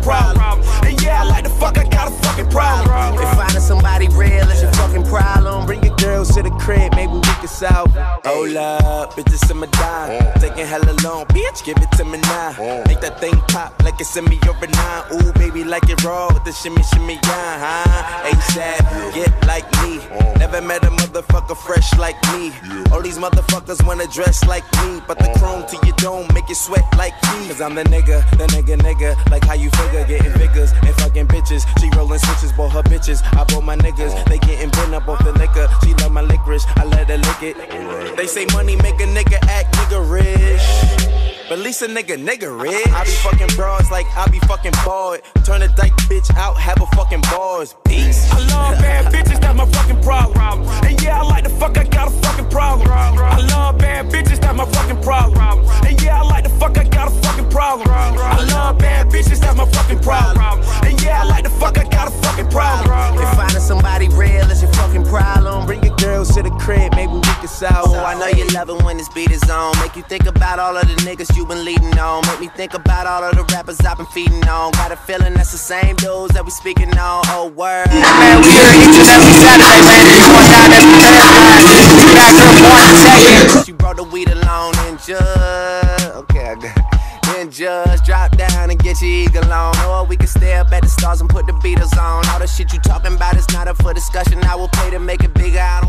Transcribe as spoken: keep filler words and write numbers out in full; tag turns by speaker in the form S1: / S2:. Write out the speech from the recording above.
S1: problem. And yeah, I like the fuck, I got a fucking problem.
S2: If finding somebody real is your fucking problem, bring your girls to the crib, maybe we can solve it.
S3: Hold up, bitches in my dime. Taking hella long, bitch, give it to me now. Make that thing pop like it's in me over nine. Ooh, baby, like it raw with the shimmy, shimmy, yeah, huh? ASAP, get like me. Never met a motherfucker fresh like me. All these motherfuckers wanna dress like me, but the chrome to your dome make you sweat like me. Cause I'm the nigga, the nigga, nigga. Like how you figure, getting figures and fucking bitches. She rolling switches, bought her bitches. I bought my niggas, they getting bent up off the liquor. She love my licorice, I let her lick it. They say money make a nigga act nigga rich, but at least a nigga nigga rich. I be fucking bras like I be fucking bored. Turn a dyke bitch out, have a fucking bars. Peace.
S1: I love bad bitches, that's my fucking problem. And yeah, I like the fuck, I got a fucking problem. I love bad bitches, that's my fucking problem. And yeah, I like the fuck, I got a fucking problem. I love bad bitches, that's my fucking problem. And yeah, I like the fuck, I got a fucking problem.
S2: If finding somebody real is your fucking problem, bring your girls to the crib, maybe we can solve it.
S4: Oh, I know you love it when this beat is on. Make you think about all of the niggas you been leading on. Make me think about all of the rappers I've been feeding on. Got a feeling that's the same dudes that we speaking on. Oh, word.
S5: Man, we here each and every Saturday, man. It's going down every Thursday. We back here one second.
S2: She brought the weed along and just, okay, I got it. Then just drop down and get your eagle on. Or we can stay up at the stars and put the Beatles on. All the shit you talking about is not up for discussion. I will play to make it bigger. I don't